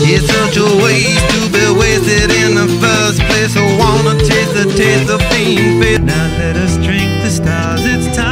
It's such a waste to be wasted in the first place. I wanna taste the taste of being fit. Now let us drink the stars, it's time.